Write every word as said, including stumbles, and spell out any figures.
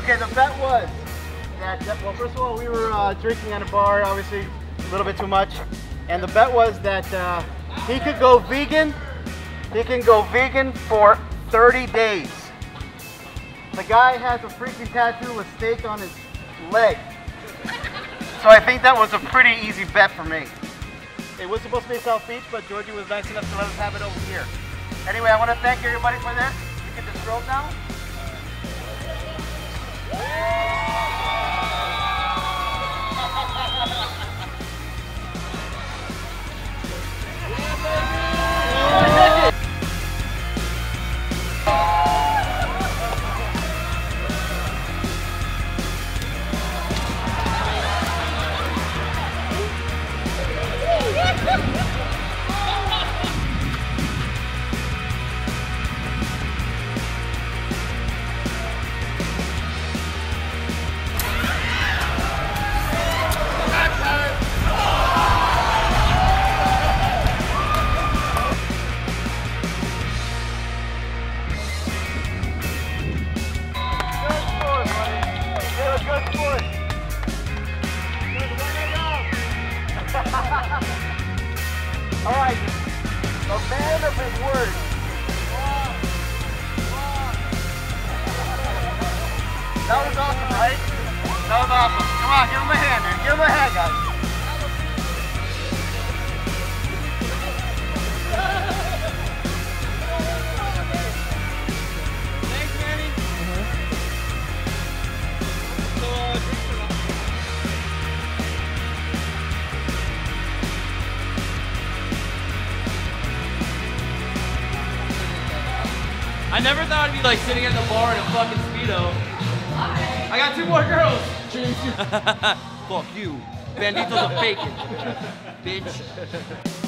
Okay, the bet was that, that well, first of all, we were uh, drinking at a bar, obviously a little bit too much. And the bet was that uh, he could go vegan, he can go vegan for thirty days. The guy has a freaking tattoo with steak on his leg. So I think that was a pretty easy bet for me. It was supposed to be South Beach, but Georgie was nice enough to let us have it over here. Anyway, I want to thank everybody for this. You can just scroll down. All right, a man of his word. That was awesome, right? That was awesome. Come on, give him a hand, man. Give him a hand, guys. Thanks, Manny. So, uh, drinks or not? I never thought I'd be like sitting at the bar in a fucking Speedo. I got two more girls. Fuck you. Banditos are faking. Bitch.